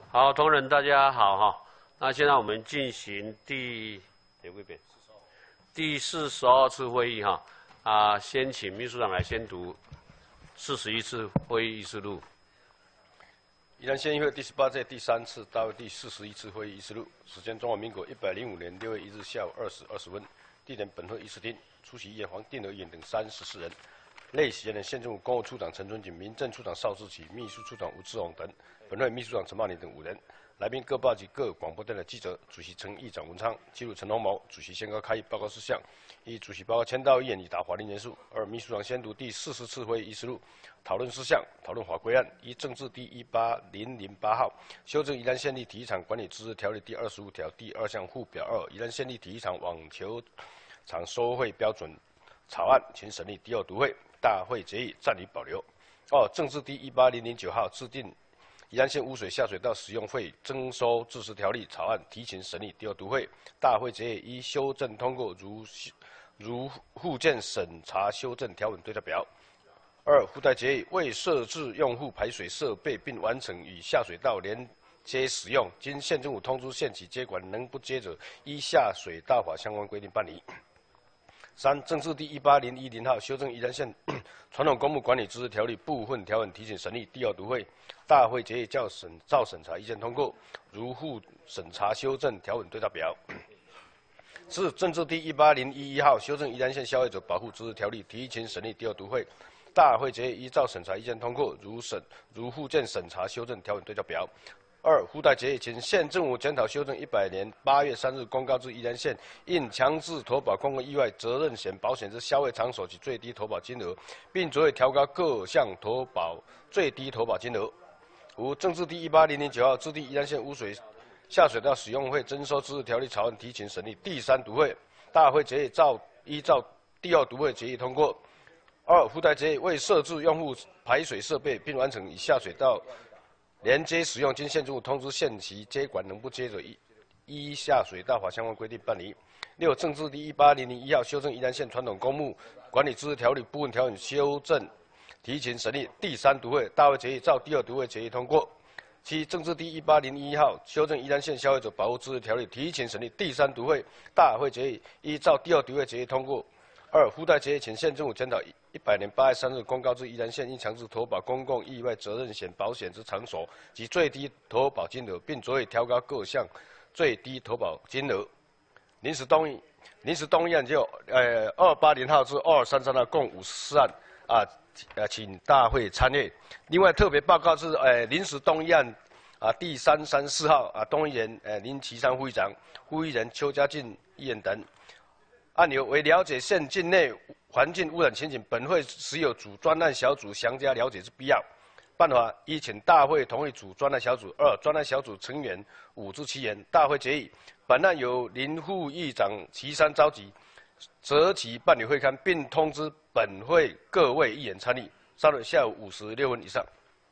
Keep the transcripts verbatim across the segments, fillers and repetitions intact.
好，同仁大家好哈。那现在我们进行第第几遍？第四十二次会议哈。啊，先请秘书长来先读四十一次会议议事录。 宜兰县议会第十八届第三次大会第四十一次会议议事录，时间中华民国一百零五年六月一日下午二时二十分，地点本会议事厅，出席议员黄定和议员等三十四人。类席人县政府公务处长陈春锦、民政处长邵志奇、秘书处长吴志宏等，本会秘书长陈茂林等五人。来宾各报及各广播电台记者，主席陈议长文昌，记录陈鸿谋，主席宣告开议报告事项。一、主席报告签到议员已达法定人数。二、秘书长先读第四十次会议议事录，讨论事项，讨论法规案。一、政治第一八零零八号，修正宜兰县立体育场管理资质条例第二十五条第二项附表二，宜兰县立体育场网球场收费标准草案，请审理第二读会。大会决议暂予保留。二、政治第一八零零九号，制定宜兰县污水下水道使用费征收自治条例草案，提请审理第二读会。大会决议依修正通过，如如附件审查修正条文对照表。二、附带决议为设置用户排水设备并完成与下水道连接使用，经县政府通知县级接管能不接者，依下水道法相关规定办理。三、政治第一八零一零号，修正宜兰县传统公务管理资质条例部分条文，提请审理第二读会。大会决议较审照审查意见通过，如附审查修正条文对照表。四、政治第一八零一一号，修正宜兰县消费者保护资质条例，提请审理第二读会。大会决议依照审查意见通过，如审如附件审查修正条文对照表。二、附带决议，请县政府检讨修正一百年八月三日公告至宜兰县应强制投保公共意外责任险保险之消费场所及最低投保金额，并酌为调高各项投保最低投保金额。五、政治第一八零零九号，制定宜兰县污水下水道使用费征收自治条例草案，提请审理第三读会。大会决议照依照第二读会决议通过。二、附带决议为设置用户排水设备并完成与下水道连接使用，经县政府通知县级接管能不接者，依依下水道法相关规定办理。六、政治第一八零零一号，修正宜兰县传统公务管理资质条例部分条文修正，提请审理第三读会。大会决议照第二读会决议通过。七、政治第一八零一号，修正宜兰县消费者保护资质条例，提请审理第三读会。大会决议依照第二读会决议通过。二、附带决议，请县政府检讨一百年八月三日公告至宜兰县应强制投保公共意外责任险保险之场所及最低投保金额，并酌为调高各项最低投保金额。临时动议，临时动议案就呃二八零号至二三三号共五十四案啊，呃，请大会参阅。另外特别报告是呃临时动议案啊第三三四号啊，动议人呃林岐山副议长、副议人邱家进议员等。案由为了解县境内环境污染情形，本会实有主专案小组详加了解之必要。办法一，请大会同意主专案小组；二，专案小组成员五至七人。大会决议，本案由林副议长岐山召集，择期办理会刊，并通知本会各位议员参与。稍后下午五时六分以上。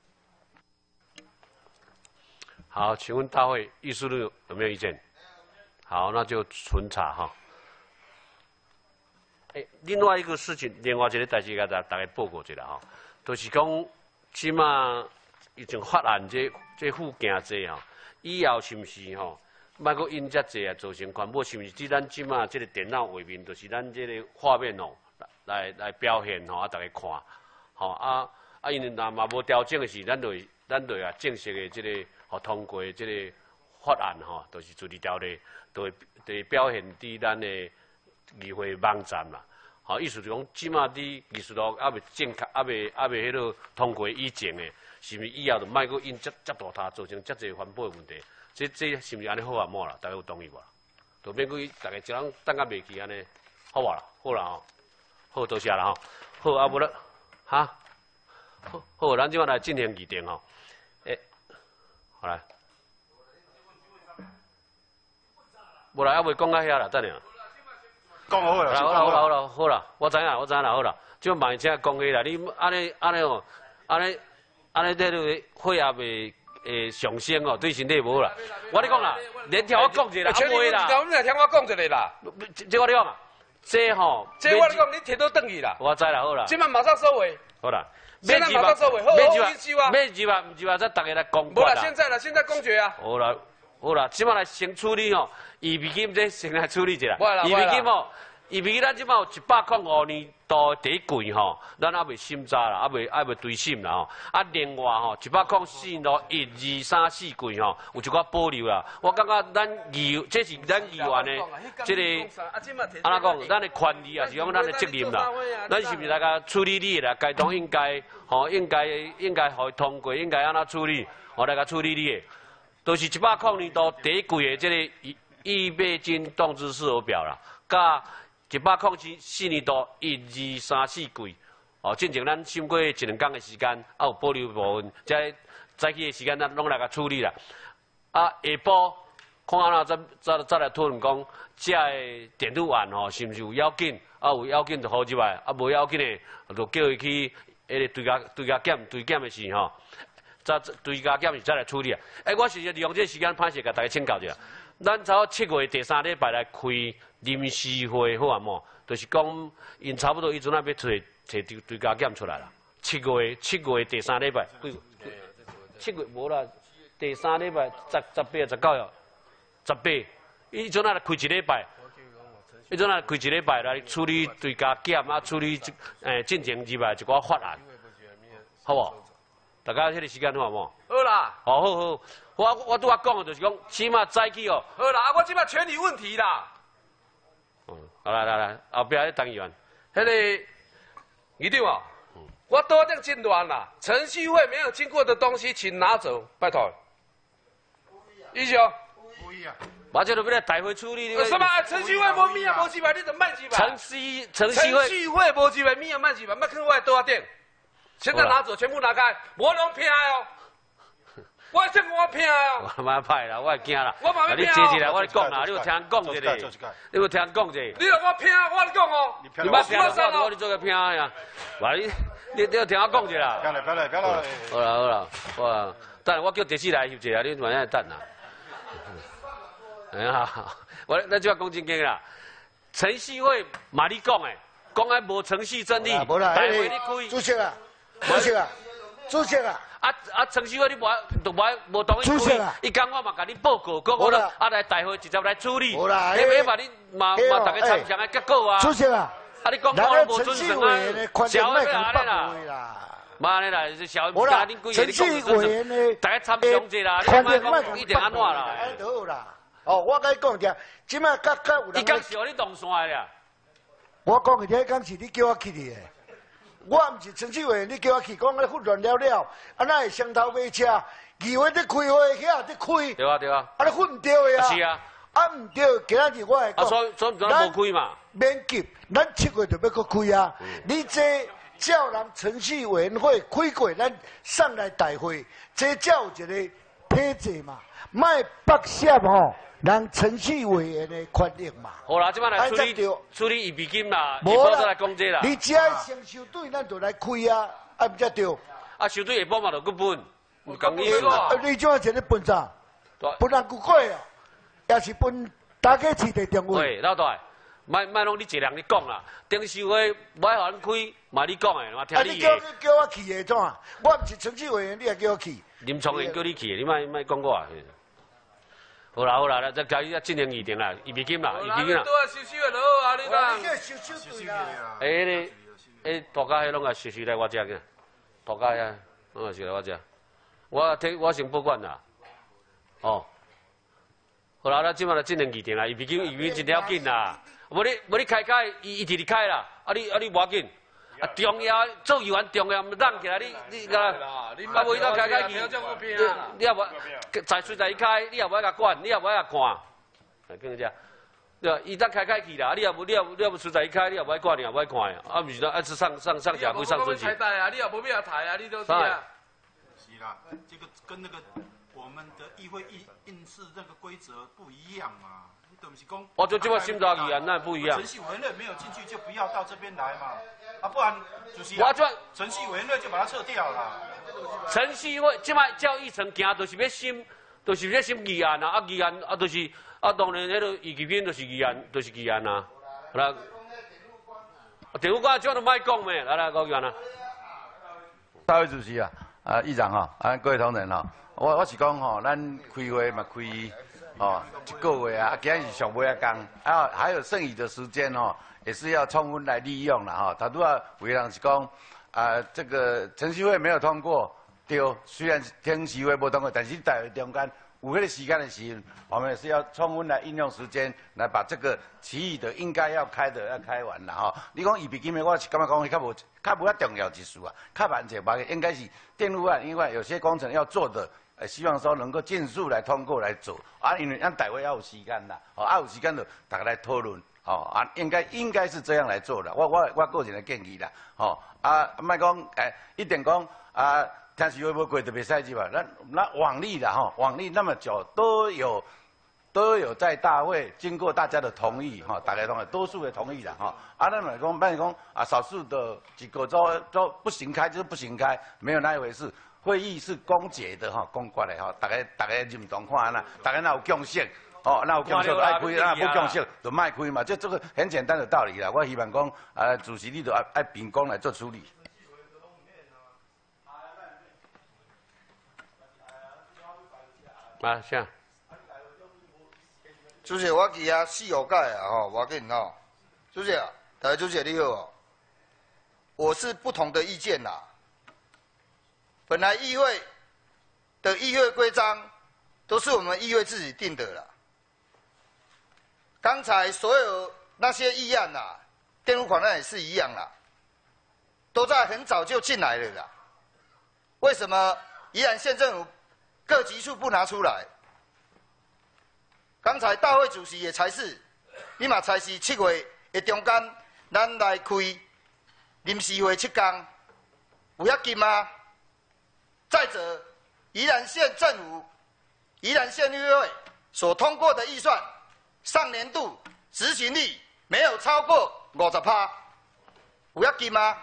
好，请问大会议事录有没有意见？好，那就存查哈。欸、另外一个事情，另外一个代志，甲大大家报告一下吼，就是讲，即马已经发案这这附件这吼，以后是毋是吼，莫阁印遮济啊，造成环保是毋是？即咱即马这个电脑画面，就是咱这个画面哦，来来表现吼，啊，大家看，吼啊啊，因为若嘛无调整的是，咱就咱就啊正式的这个吼通过这个法案吼，就是自治条例，就会就会表现伫咱的。议会网站啦，好，意思就讲，即马伫议事录还未正确，还未还未迄落通过以前诶，是毋是以后就莫阁印遮遮大塔，造成遮侪环保诶问题？这这是毋是安尼好啊？冇啦，大家有同意无？就免阁大家一人等甲袂记安尼，好无啦？好啦吼，好多谢啦吼，好啊无啦，哈，好，好，咱即马来进行议定吼，诶，好来，无啦，还未讲到遐啦，等下。 讲好啦， 好啦好啦好啦好啦，我知影我知影啦好啦，即摆慢请讲起啦，你安尼安尼哦，安尼安尼这个血压袂诶上升哦，对身体无啦。我咧讲啦，连听我讲一下啦，啊袂啦。 你听我讲一下啦。 这我咧讲啊，这吼， 这我咧讲，你摕倒转去啦。 我知啦好啦。 即摆马上收尾。 好啦， 现在马上收尾，好好免入研究啊。 免入啊，唔入啊，再大家来公无啦， 决啦。 现在啦，现在公决啊。 好啦，好啦，即摆来先处理吼，预备金这先来处理一下。 不啦预备金吼，预备金咱即摆有一百零五年度第一季吼，咱还未审查啦，还未还未追审啦吼。啊，另外吼，一百零四年度一二三四季吼，有一寡保留啦。我感觉咱议，这是咱议员的这个，安怎讲？咱的权利也是讲咱的责任啦。咱是不是来个处理你啦？该当应该吼，应该应该互通过，应该安怎处理？我来个处理你的。都是一百零年度第一季的这个预预备金动支事由表啦，甲一百零四年度一二三四季，哦，进前咱审过一两天的时间，啊有保留部分，在早起的时间咱拢来甲处理啦。啊，下晡看安怎再再再来讨论讲，这个电路案吼是毋是有要紧？啊有要紧就好入来，啊无要紧的就叫伊去迄个对加对加检对检的事吼。再对加检是再来处理啊！哎，我是利用这个时间，歹势甲大家请教一下。咱差不多七月第三礼拜来开临时会，好啊无？就是讲，因差不多伊阵啊要找找对对加检出来啦。七月七月第三礼拜，七月无啦，第三礼拜十十八十九号，十八，伊阵啊来开一礼拜，伊阵啊开一礼拜来处理对加检啊，处理诶进前入来一寡法案，好无？大家迄个时间好无？ 好啦， 好好好，我我拄仔讲的就是讲，起码早起哦。 好啦，啊，我即摆权利问题啦。 嗯，好来来来，后壁迄当议员， 迄个议长啊，我多点真乱啦，程序会没有经过的东西，请拿走，拜托。英雄。 不一样。 我这都要来大会处理。 什么？程序会无米啊，无几百，你怎么卖几百？ 程序程序会。 程序会无几百，米啊卖几百，卖去我多少点？现在拿走，全部拿开，我拢骗哦！我这我骗哦！ 我妈歹啦，我会惊啦。 我嘛要骗哦！ 你坐起来，我咧讲啦，你有听讲一下。你有听讲一下。 你若我骗，我咧讲哦。 你莫骗我，我你做个骗呀！哇，你你你有听我讲一下啦。 不要来，不要来，不要来。 好啦好啦，哇，等我叫第四来翕一下，你慢慢等啦。哎呀，我咱就要讲正经啦。程序会嘛你讲诶，讲诶无程序正义，大会你开。 主席啊！主席啊，主席啊！ 啊啊！程序会你无都无无同意开，伊讲我嘛甲你报告，讲我啊来大会直接来处理。 无啦， 迄嘛你嘛嘛大家参详的结果啊。 主席啊！ 啊你讲我无遵守啊，小委员安尼啦。嘛安尼啦，是小委员恁规个你讲遵守，大家参详者啦，你莫讲一定安怎啦。 好啦，哦，我甲你讲者，即摆甲甲有人。 伊讲是互你动线的啦。 我讲的迄讲是你叫我去的。我毋是程序员，你叫我去讲咧混乱了了，啊那会双头马车，议会咧开会，遐咧开， 对啊对啊， 啊咧混唔对的啊， 是啊， 啊唔对，今仔日我会讲， 啊所以所以咱无开嘛， 免急，咱七月就要搁开啊，你这叫人程序委员会开过，咱上来大会，这才有一个体制嘛，卖剥削吼。人程序委员的权力嘛， 好啦，即摆来处理处理预备金啦，下晡再来讲这啦。 你只要先收队，咱就来开啊，啊唔才对。 啊，收队下晡嘛就去分，唔讲意思啦。你怎啊一日分咋？分人骨贵啊，也是分大家市地定位。 喂，老大，莫莫拢你一人你讲啦，顶收会莫互咱开，嘛你讲的，嘛听你的。啊， 你叫叫我去的怎啊？我唔是程序委员，你也叫我去。 林聪元叫你去的，你莫莫讲我啊。好啦好啦，再交伊进行议定啦，预备金啦，预备金啦。 都要收收的落啊，你讲。 你叫收收队啦。 哎，迄个，哎，大家迄拢啊收收来我遮个，大家呀，拢啊收来我遮。我替我先保管啦。哦。好啦，咱即摆来进行议定啦，预备金预备金一定要紧啦。无你无你开开，伊伊直直开啦，啊你啊你无要紧。啊，重要做议员重要，唔当起来，你你个，啊无伊当开开去，你也无在随在伊开，你也无爱甲管，你也无爱甲看，来跟人家，对吧？伊当开开去啦，你也无你也你也无随在伊开，你也无爱管，你也无爱看呀，啊，毋是说爱是上上上下规上顺序。 台带啊，你也无必要台啊，你都是啊。 是啦，这个跟那个我们的议会议议事那个规则不一样嘛。 我就这么心照议员，那不一样。 程序委员会没有进去，就不要到这边来嘛，啊，不然主席， 我这程序委员会就把它撤掉了。 程序会这摆照议程行，就是要审，就是要审议案啊，啊议案啊，就是啊，当然迄个预备金就是议案，就是议案啊。来，电话我这都莫讲咩，来来讲议案啊。 大会主席啊，啊议长哈，啊各位同仁哈，我我是讲吼，咱开会嘛开哦一个月啊，今日是上尾啊工，啊还有剩余的时间哦，也是要充分来利用了哈。他都要有人是讲啊，这个程序会没有通过，对，虽然程序会没通过，但是在中间有迄个时间的时候，我们也是要充分来运用时间来把这个其余的应该要开的要开完了哈。你讲预备金的，我是感觉讲较无较无遐重要一事啊，较完整吧，应该是电路案，因为有些工程要做的。 呃，希望说能够尽速来通过来做啊，因为咱大会要有时间啦，哦，啊有时间就大家来讨论，哦啊，应该应该是这样来做的。我我我个人的建议啦，哦啊，莫讲诶，一定讲啊，程序会无过特别赛季吧？咱那往例啦，哈，往例那么久都有都有在大会经过大家的同意，哈，大家同意，多数的同意啦，哈。啊，那么讲，莫讲啊，少数的几个都都不行开就是不行开，没有那一回事。 会议是公结的哈，公决的哈，大家大家认同看啦，大家哪有共识，哦，哪有共识就爱开，哪不共识就卖开嘛，这这个很简单的道理啦。我希望讲，啊，主席你都爱爱秉公来做处理。 啊，是啊。 主席，我记啊四五届啊吼，我跟你吼，主席啊，大家主席你好哦，我是不同的意见啦。 本来议会的议会规章都是我们议会自己定的啦。刚才所有那些议案呐、啊，电路款案也是一样啦，都在很早就进来了啦。为什么宜兰县政府各级处不拿出来？刚才大会主席也才是，你嘛才是七月的中间，咱来开临时会七天，有要紧吗？ 再者，宜兰县政府、宜兰县议会所通过的预算，上年度执行率没有超过五十趴，有要紧吗？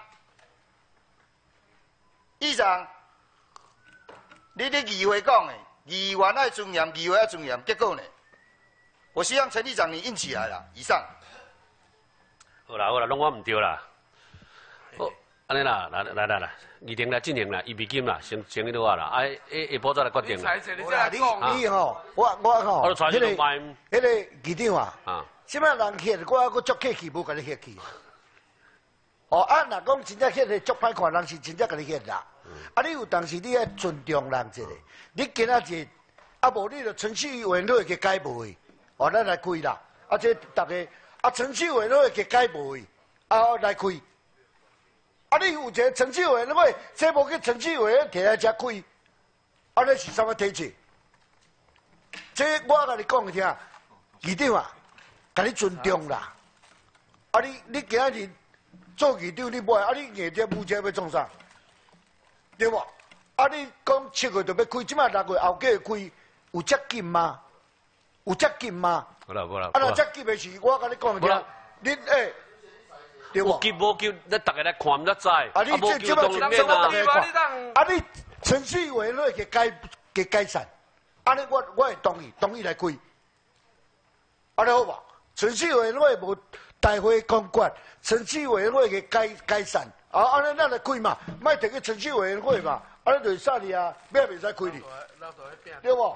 议长，你咧议会讲的，议员爱尊严，议会爱尊严，结果呢？我希望陈议长你硬起来了。以上。 好啦好啦，拢我唔对啦。好。 安尼啦，来来来来，议程来进行啦，预备金啦，先先迄落啊啦，啊下下晡再来决定啦。 你你吼，我我吼， 迄个迄个议长啊，啊，即摆人歇，我我足客气，无甲你歇气。哦，啊，若讲真正歇的足歹看，人是真正甲你歇啦。啊，你有当时你爱尊重人一下，你今仔日啊无你就程序委员会去改会，哦，咱来开啦。啊，这大家啊程序委员会去改会，啊来开。 啊！你有一个程序委员会，这无去程序委员摕来遮开，啊！你是啥物体制？这我甲你讲听，议长啊，甲你尊重啦。啊！你你今仔日做议长，你无啊？你硬这武者要创啥？对无？啊！你讲七月就要开，即摆六月后个开，有接近吗？有接近吗？ 好啦好啦。 啊！若接近的是，我甲你讲听，你诶。 有急无急，咱大家来看才知。 啊，你这这摆当然大家看。啊，你程序委员会给改给改善，啊，你我我会同意，同意来开。啊，你好吧？程序委员会无大会公决，程序委员会给改改善。啊，安尼咱来开嘛，莫摕去程序委员会嘛，啊，你就是啥哩啊？咩袂使开哩？对无？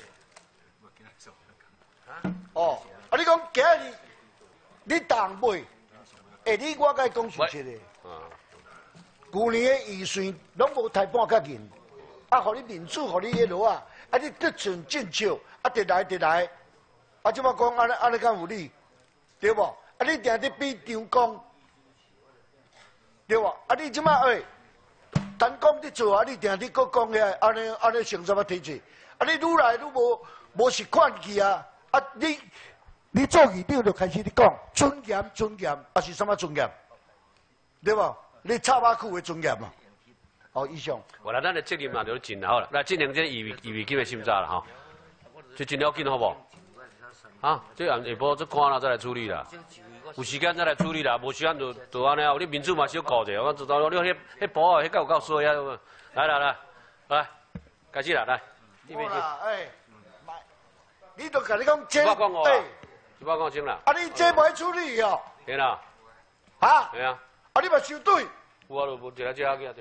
哦，啊，你讲今日你当买？ 哎，你我该讲事实的。旧年的预算拢无太半角银，啊，互你民主，互你迄落啊，啊，你得寸进少，啊，直来直来，啊，即摆讲安尼安尼敢有理，对无？啊，你定伫比张讲，对无？啊，你即摆哎，单讲伫做啊，你定伫搁讲遐，安尼安尼成什么体制？啊，你愈来愈无无实款去啊，啊，你。 你做议长就开始你讲尊严，尊严，啊是什么尊严？对无？你插马裤的尊严嘛？哦，以上。 我来，咱的责任嘛就尽了好了。来进行这预备预备金的审查了哈，就尽了紧好不？啊，这下下晡这看了再来处理啦。有时间再来处理啦，无时间就就安尼啊。你民主嘛小顾者，我知道你迄迄簿啊，迄个有够衰啊。来来来来，开始啦，来。 好啦，哎，你都甲你讲这， 哎。 一百讲清啦。 啊，你这袂处理哦？ 对啦。 啊？ 对啊。 啊，你嘛收队？ 有啊，就无一来这下去啊，对啦。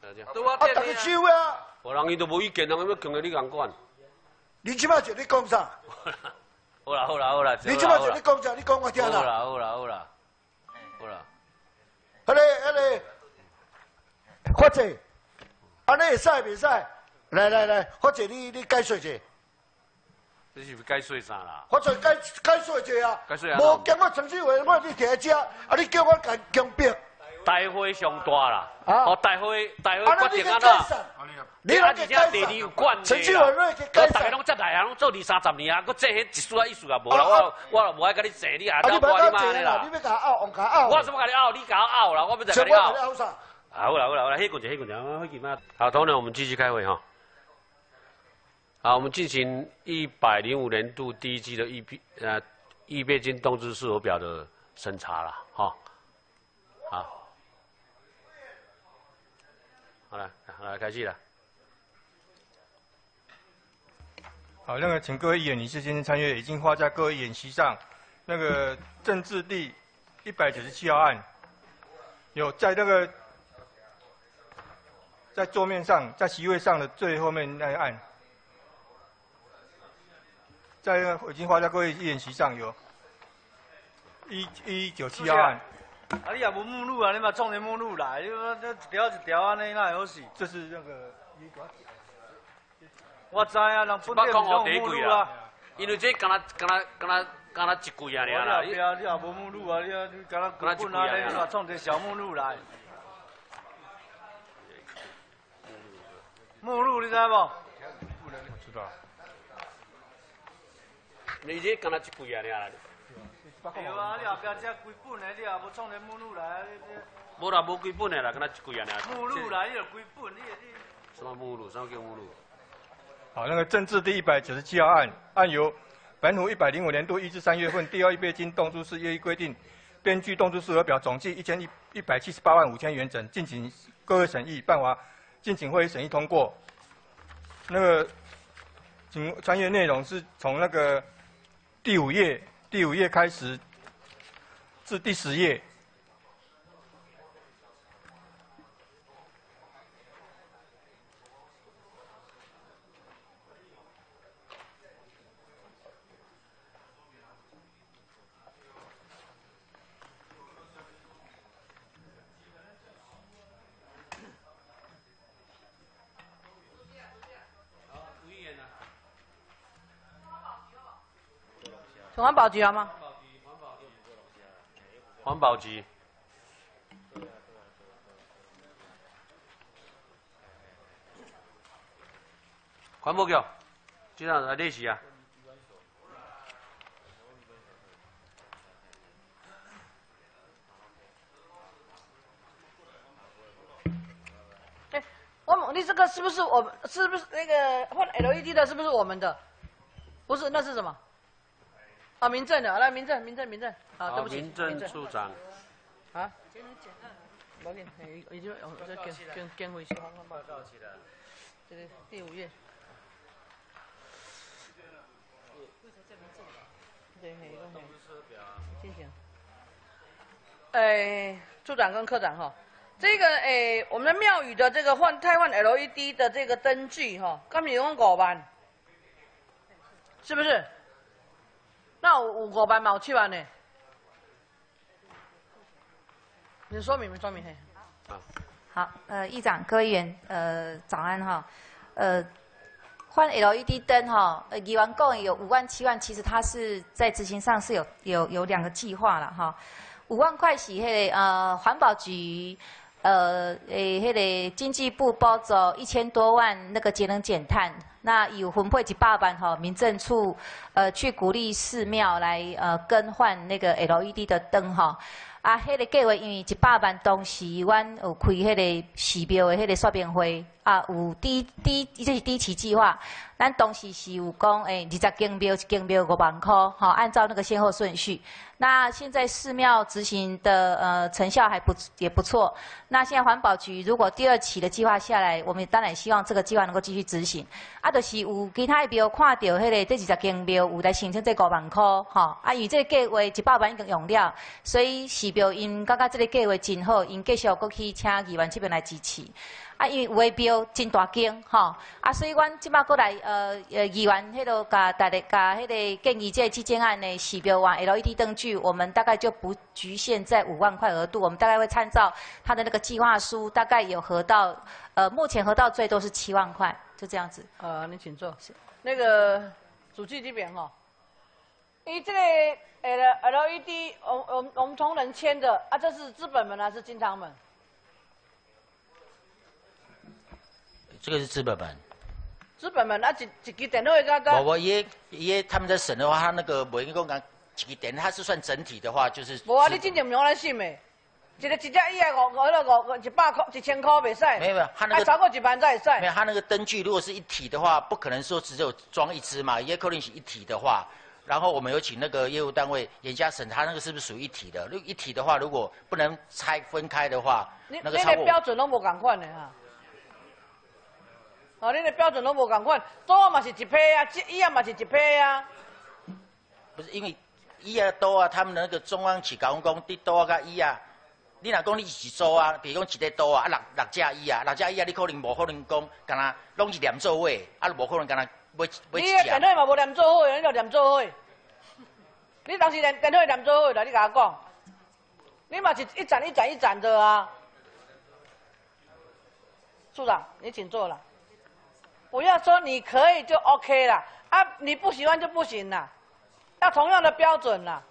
对我啊，大家收啊！ 无人伊都无意见，人要强个你共管。 你即摆就咧讲啥？ 好啦好啦好啦， 你即摆就咧讲啥？你讲我听啦。 好啦好啦好啦，好啦。 迄个迄个，发姐，安尼会使袂使？来来来，发姐你你解说者。 你是要解说啥啦？ 发姐解解说者啊。 解说啊。 无经我程序员，我你摕来遮，啊你叫我甲强迫。 大会上大啦，哦大会大会决定啊啦。 你啊，而且地理有管的啦，大家拢遮大汉拢做二三十年啊，佮这迄一丝啊意思啊无啦，我我无爱甲你坐，你啊走我你妈的啦。 你要甲我拗，往甲拗。 我怎么甲你拗？你甲我拗啦，我要再甲你拗。 拗啥？ 好啦好啦好啦，迄棍子迄棍子，我记嘛。好，同仁，我们继续开会哈。好，我们进行一百零五年度第一季的预备呃预备金动支是否表的审查了哈。好。好了，好了，开始了。 好，那个请各位议员理事先生参阅，已经画在各位演习上。那个政治第一百九十七号案，有在那个在桌面上，在席位上的最后面那个案，在那个已经画在各位议员席上有一一九七号案。 啊，你也无目录啊，你嘛创个目录来，你说这一条一条安尼哪会好势？ 这是那个。 我知啊，人本地唔用目录啊， 因为这敢若敢若敢若敢若一句啊，尔啦。 你啊，你也无目录啊，你啊，你敢若本啊，你嘛创个小目录来。目录你知无？ 我知道。 你这敢若一句啊，尔啦。 对啊，你后壁这规本的，你也无创个目录来。 无啦，无规本的啦，敢若一句啊，尔。 目录来，你就规本，你你。 什么目录？什么叫目录？ 好，那个政治第一百九十七号案，案由本府一百零五年度一至三月份第二预备金动支事业议规定，编具动支事额表总计一千一一百七十八万五千元整，敬请各位审议办完，敬请会议审议通过。那个请参阅内容是从那个第五页第五页开始至第十页。 从环保局好吗？ 环保局。环保局，这样来练习啊。 哎，我你这个是不是我们？是不是那个换 L E D 的？是不是我们的？不是，那是什么？啊，民政的，来民政，民政，民政，啊，对不起， 民政处长。 啊？无紧，已经用这跟跟跟回去。报告起来。这个第五页。对，嘿，一共进行。哎，处长跟科长哈，这个哎，我们的庙宇的这个换汰换 L E D 的这个灯具哈，刚才用五万，是不是？那有五万嘛，有七万呢？你说明没说明嘿？ 好，呃，议长、各位议员，呃，早安哈。呃，换 L E D 灯哈，呃，议员讲有五万、七万，其实它是在执行上是有有有两个计划了哈。五万块是迄个呃环保局。呃，诶，迄个经济部拨助一千多万那个节能减碳，那有分配一百万吼，民政处呃去鼓励寺庙来呃更换那个 L E D 的灯哈。啊，迄个计划因为一百万当时阮有开迄个寺庙的迄个说明会，啊有第第这是第一期计划，咱当时是有讲诶二十间庙一间庙五万块，好按照那个先后顺序。那现在寺庙执行的呃成效还不也不错。那现在环保局如果第二期的计划下来，我们当然希望这个计划能够继续执行。啊，就是有其他的庙看到迄个这二十间庙有来申请这五万块，吼，啊，因为这个计划一百万已经用了，所以寺庙因感觉这个计划真好，因继续过去请议员这边来支持。 啊，因为有的庙真大间吼，啊，所以阮即摆过来呃呃议员迄个甲大家甲迄个建议，这基建案的洗标网 L E D 灯具，我们大概就不局限在五万块额度，我们大概会参照他的那个计划书，大概有核到呃目前核到最多是七万块，就这样子。 呃，你请坐。那个主计这边哈，伊这个 L L E D， 我我我们同仁签的啊，这是资本门还是金堂门？ 这个是资本门。 资本门啊，一一支电话刚刚。 我我爷爷他们在审的话，他那个我应该讲一支电，它是算整体的话，就是。 无啊，你真正唔用来信的，一个一只伊个五五那五五一百块一千块袂使。 没有没有，他那个。 超过一万才会使。 没有，他那个灯具如果是一体的话，不可能说只有装一支嘛，也可能是一体的话。然后我们有请那个业务单位严加审，他那个是不是属于一体的？如果一体的话，如果不能拆分开的话，那个超过。 你的标准拢无共款的哈。哦，你的标准拢无共款，桌啊嘛是一批啊，椅啊嘛是一批啊。 不是因为椅啊、桌啊，他们那个中央起讲讲，你桌啊、甲椅啊，你若讲你是桌啊，比如讲一个桌啊，啊六六只椅啊，六只椅啊，你可能无可能讲，干那拢是连做伙，啊，无可能干那。你的电话嘛无连做伙，你就连做伙。你当时连电话连做伙啦，你甲我讲，你嘛是一盏一盏一盏的啊。处长，你请坐了。不要说你可以就 OK 了啊，你不喜欢就不行啦，要同样的标准啦。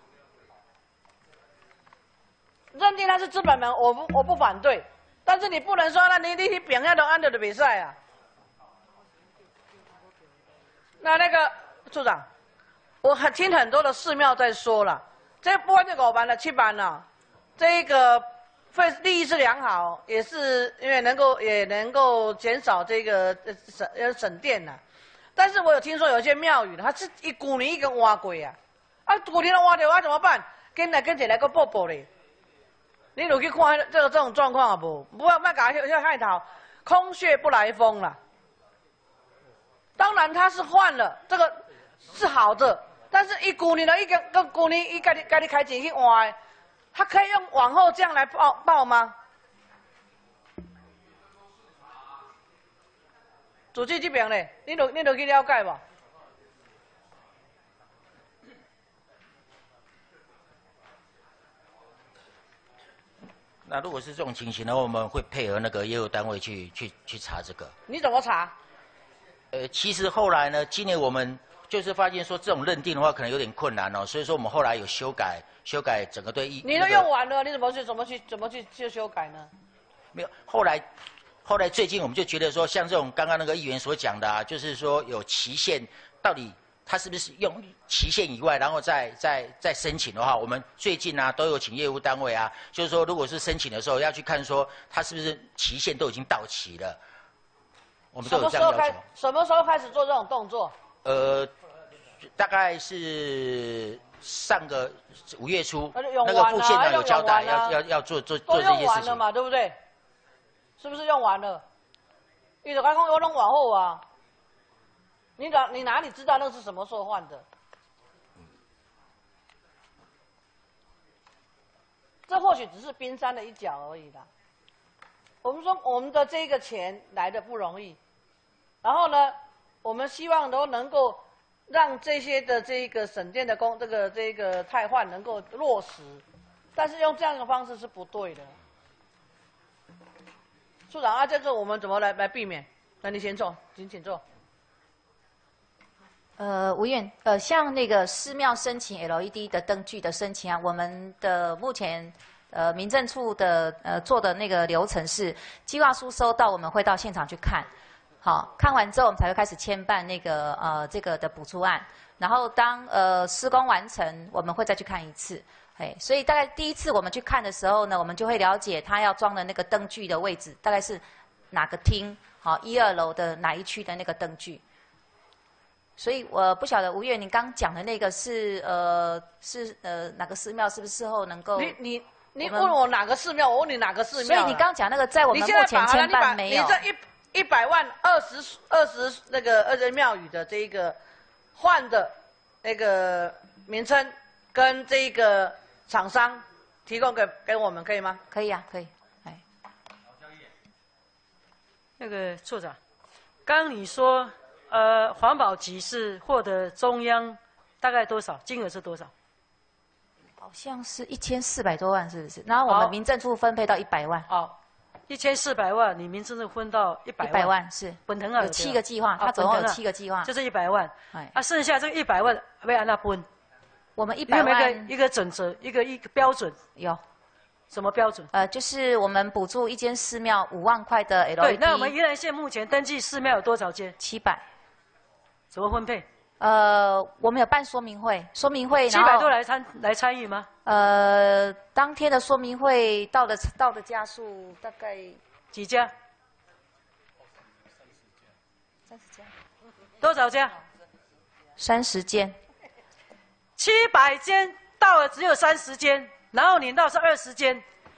认定它是资本门，我不我不反对，但是你不能说那你你你扁下都按照的比赛啊。那那个处长，我还听很多的寺庙在说了，这不管是五班的七班了，这个费利益是良好，也是因为能够也能够减少这个呃省呃省电呐、啊。但是我有听说有些庙宇，它是一股年一根挖过啊，啊股年都挖掉，我怎么办？跟来跟起来个报报嘞。你有去看这个这种状况啊不？不要卖搞要害头，空穴不来风了。当然它是换了，这个是好的，但是一股年的一个跟股年一该你该你开钱去挖，它可以用往后这样来报报吗？主计这边呢，你都你都去了解吧？ 那如果是这种情形的话，我们会配合那个业务单位去去去查这个。 你怎么查？ 呃，其实后来呢，今年我们就是发现说这种认定的话可能有点困难哦，所以说我们后来有修改修改整个对一。 你都用完了，你怎么去怎么去怎么去去修改呢？ 没有，后来后来最近我们就觉得说，像这种刚刚那个议员所讲的啊，就是说有期限，到底他是不是用期限以外，然后再再再申请的话，我们最近啊都有请业务单位啊，就是说如果是申请的时候要去看说他是不是期限都已经到期了。我们都有这样要求。 什么时候开始做这种动作？ 呃，大概是上个五月初， 那个副县长有交代，要要要做做做这些事情。 都用完了嘛，对不对？是不是用完了？你就刚刚我弄往后啊，你哪你哪里知道那是什么时候换的？这或许只是冰山的一角而已啦。我们说我们的这个钱来的不容易。然后呢，我们希望都能够让这些的这个省电的工这个这个汰换能够落实，但是用这样的方式是不对的。处长啊，这个我们怎么来来避免？那你先坐，请请坐。 呃，吴院，呃，像那个寺庙申请 L E D 的灯具的申请啊，我们的目前呃民政处的呃做的那个流程是，计划书收到，我们会到现场去看。好，看完之后我们才会开始牵办那个呃这个的补助案，然后当呃施工完成，我们会再去看一次，哎，所以大概第一次我们去看的时候呢，我们就会了解他要装的那个灯具的位置大概是哪个厅，好，一二楼的哪一区的那个灯具。所以我不晓得吴院您刚讲的那个是呃是呃哪个寺庙是不是事后能够？ 你你你问我哪个寺庙，我问你哪个寺庙。 所以你刚讲那个在我们目前牵办没有。 你这一。一百万二十二十那个二十庙宇的这一个换的那个名称跟这个厂商提供给给我们可以吗？ 可以啊，可以。哎， 那个处长，刚你说，呃，环保局是获得中央大概多少？金额是多少？ 好像是一千四百多万，是不是？然后我们民政处分配到一百万。 好，一千四百万，你民政处分到一百万。 一百万是。 本藤啊， 有七个计划，它总共有七个计划， 就是一百万。哎，啊，剩下这个一百万要按那分。 我们一百万。 有没有一个一个准则，一个一个标准？ 有。 什么标准？ 呃，就是我们补助一间寺庙五万块的 L E D。 对，那我们宜兰县目前登记寺庙有多少间？ 七百。 怎么分配？ 呃，我们有办说明会，说明会， 七百多来参来参与吗？ 呃，当天的说明会到的到的家数大概几家？ 三十家。 多少家？ 三十间。 七百间到了只有三十间。然后领到是二十间。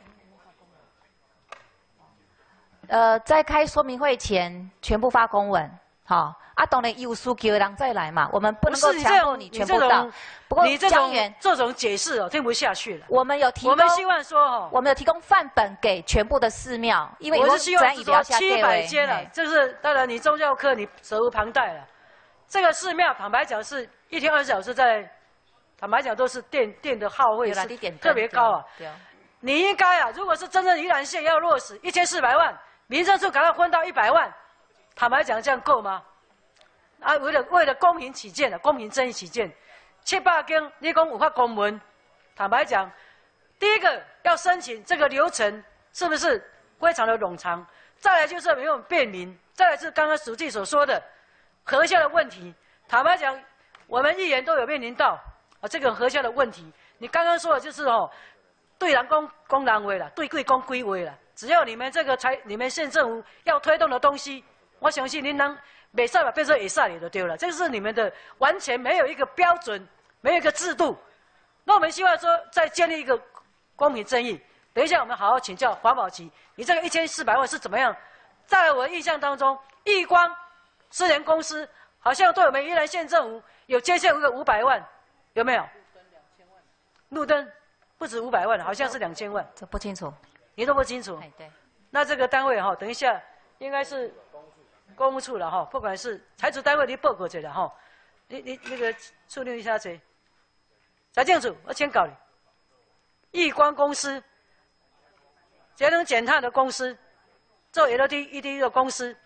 呃，在开说明会前，全部发公文，好、啊，当然有需求的人再来嘛，我们不能够强迫你全部到。不过你这种这种解释哦，听不下去了。 我们有提供， 我们希望说哦， 我们有提供范本给全部的寺庙，因为我是希望是说七百间了，这是当然你宗教课你责无旁贷了。这个寺庙坦白讲是一天二十小时在。坦白讲，都是电电的耗费是特别高啊。你应该啊，如果是真正宜兰县要落实一千四百万，民政处赶快分到一百万，坦白讲，这样够吗？啊，为了为了公平起见的，公平正义起见，七百间你讲有发公文，坦白讲，第一个要申请这个流程是不是非常的冗长？再来就是没有便民，再来是刚刚书记所说的核销的问题。坦白讲，我们议员都有面临到。啊，这个核销的问题，你刚刚说的就是哦，对人公公人话啦，对贵公贵话啦。只要你们这个财，你们县政府要推动的东西，我相信您能袂使吧，变成会使也就对了。这是你们的完全没有一个标准，没有一个制度。那我们希望说，再建立一个公平正义。等一下，我们好好请教环保局，你这个一千四百万是怎么样？在我的印象当中，亿光私人公司好像对我们宜兰县政府有接近一个五百万。有没有？路灯不止五百万，好像是两千万。 这不清楚， 你都不清楚。 哎，对。 那这个单位哈，等一下应该是公务处了哈，不管是财主单位，你报告一下哈。你你那个处理一下谁？财政署，我先搞你。亿光公司，节能减碳的公司，做 L E D E D 的公司，